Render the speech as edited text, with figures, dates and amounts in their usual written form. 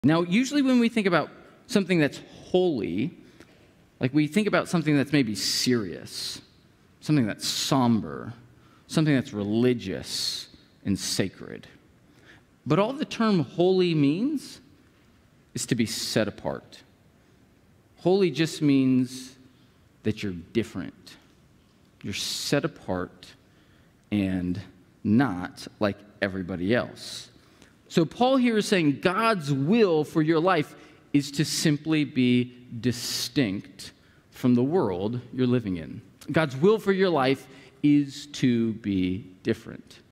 Now, usually when we think about something that's holy, like we think about something that's maybe serious, something that's somber, something that's religious and sacred. But all the term holy means is to be set apart. Holy just means that you're different. You're set apart and not like everybody else. So Paul here is saying God's will for your life is to simply be distinct from the world you're living in. God's will for your life is to be different.